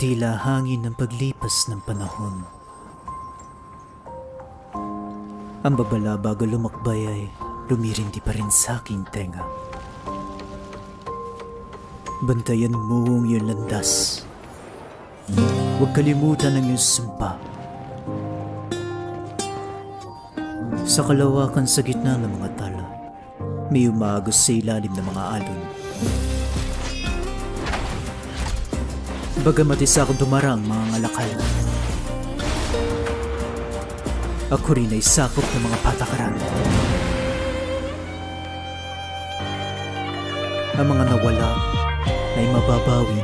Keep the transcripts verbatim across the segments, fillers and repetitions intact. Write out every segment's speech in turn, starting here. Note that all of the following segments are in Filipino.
Tila hangin ng paglipas ng panahon. Ang babala bago lumakbay ay lumirindi pa rin sa aking tenga. Bantayan mo ang iyong landas. Huwag kalimutan ang iyong sumpa. Sa kalawakan sa gitna ng mga tala, may umagos sa ilalim ng mga alon. Bagamat isa akong tumarang mga ngalakal, ako rin ay sakop ng mga patakaran. Ang mga nawala ay mababawi.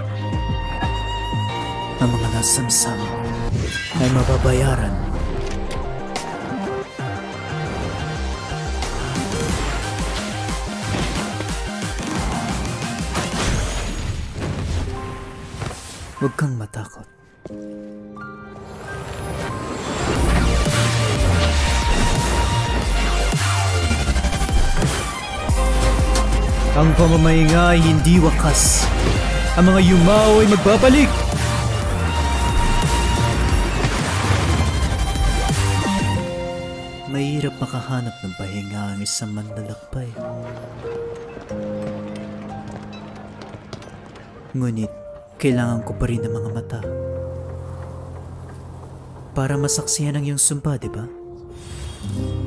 Ang mga nasamsam ay mababayaran. Huwag kang matakot. Ang pamamahinga ay hindi wakas. Ang mga yumao ay magbabalik. Mahirap makahanap ng pahinga ang isang manlalakbay. Ngunit, kailangan ko pa rin ng mga mata para masaksihan ang iyong sumpa, di ba?